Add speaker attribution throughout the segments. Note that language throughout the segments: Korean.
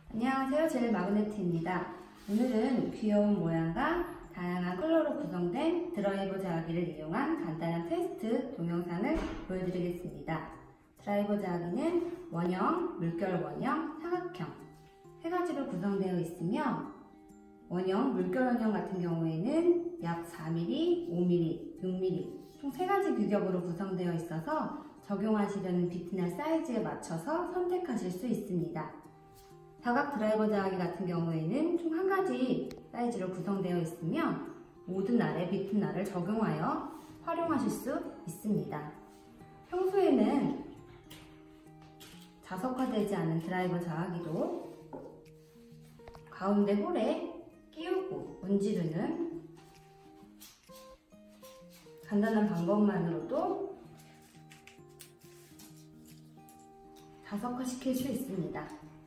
Speaker 1: 안녕하세요. 젤마그네트입니다. 오늘은 귀여운 모양과 다양한 컬러로 구성된 드라이버 자아기를 이용한 간단한 테스트 동영상을 보여드리겠습니다. 드라이버 자아기는 원형, 물결 원형, 사각형 세 가지로 구성되어 있으며 원형, 물결 원형 같은 경우에는 약 4mm, 5mm, 6mm 총 3가지 규격으로 구성되어 있어서 적용하시려는 비트나 사이즈에 맞춰서 선택하실 수 있습니다. 사각 드라이버 자아기 같은 경우에는 총 1가지 사이즈로 구성되어 있으며 모든 날에 비트날을 적용하여 활용하실 수 있습니다. 평소에는 자석화되지 않은 드라이버 자아기도 가운데 홀에 끼우고 문지르는 간단한 방법만으로도 자석화시킬 수 있습니다.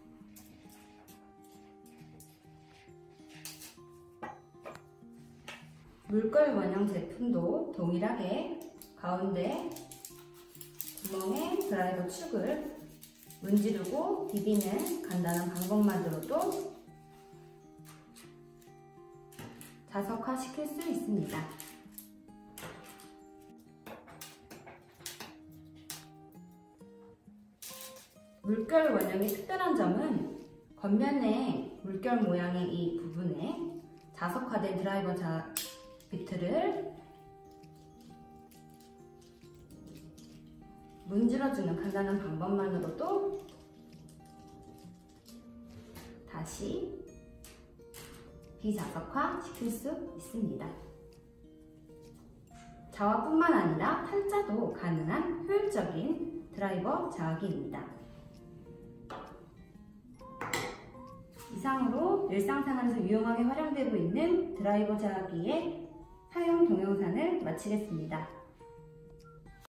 Speaker 1: 물결 원형 제품도 동일하게 가운데 구멍에 드라이버 축을 문지르고 비비는 간단한 방법만으로도 자석화 시킬 수 있습니다. 물결 원형의 특별한 점은 겉면에 물결 모양의 이 부분에 자석화된 드라이버 비트를 문질러주는 간단한 방법만으로도 다시 비자석화 시킬 수 있습니다. 자화뿐만 아니라 탈자도 가능한 효율적인 드라이버 자아기입니다. 이상으로 일상생활에서 유용하게 활용되고 있는 드라이버 자아기의 사용 동영상을 마치겠습니다.